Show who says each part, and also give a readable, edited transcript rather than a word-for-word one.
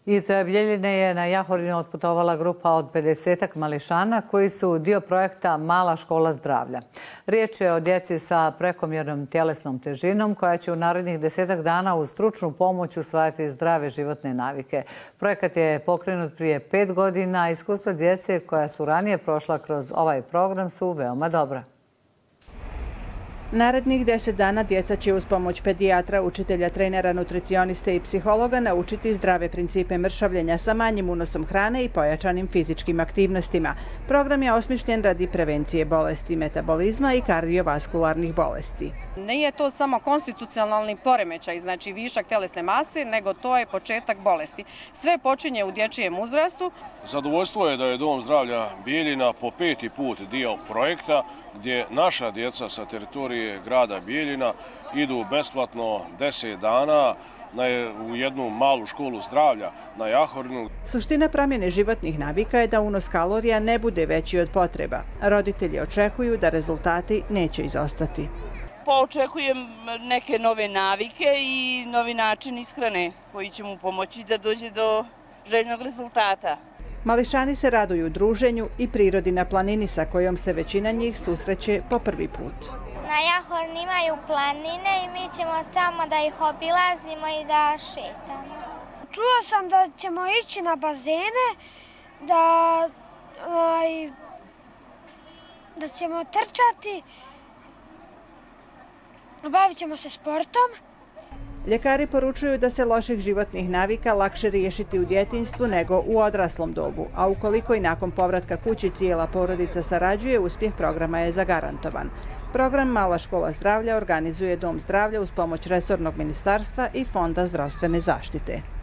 Speaker 1: Iz Bjeljine je na Jahorinu otputovala grupa od 50-ak mališana koji su dio projekta Mala škola zdravlja. Riječ je o djeci sa prekomjernom tjelesnom težinom koja će u narednih 10-ak dana uz stručnu pomoć usvajati zdrave životne navike. Projekat je pokrenut prije 5 godina, a iskustva djece koja su ranije prošla kroz ovaj program su veoma dobra.
Speaker 2: Narednih 10 dana djeca će uz pomoć pedijatra, učitelja, trenera, nutricioniste i psihologa naučiti zdrave principe mršavljenja sa manjim unosom hrane i pojačanim fizičkim aktivnostima. Program je osmišljen radi prevencije bolesti metabolizma i kardiovaskularnih bolesti.
Speaker 3: Nije to samo konstitucionalni poremećaj, znači višak tjelesne mase, nego to je početak bolesti. Sve počinje u dječjem uzrastu.
Speaker 4: Zadovoljstvo je da je Dom zdravlja Bijeljina po 5. put dio projekta gdje naša djeca sa teritorije grada Bijeljina idu besplatno 10 dana u jednu malu školu zdravlja na Jahorinu.
Speaker 2: Suština promjene životnih navika je da unos kalorija ne bude veći od potreba. Roditelji očekuju da rezultati neće izostati.
Speaker 5: Očekujem neke nove navike i novi način ishrane koji će mu pomoći da dođe do željenog rezultata.
Speaker 2: Mališani se raduju druženju i prirodi na planini sa kojom se većina njih susreće po prvi put.
Speaker 6: Na Jahorni imaju planine i mi ćemo tamo da ih obilazimo i da šetamo.
Speaker 7: Čuo sam da ćemo ići na bazene, da ćemo trčati, bavit ćemo se sportom.
Speaker 2: Ljekari poručuju da se loših životnih navika lakše riješiti u djetinjstvu nego u odraslom dobu, a ukoliko i nakon povratka kući cijela porodica sarađuje, uspjeh programa je zagarantovan. Program Mala škola zdravlja organizuje Dom zdravlja uz pomoć resornog ministarstva i Fonda zdravstvene zaštite.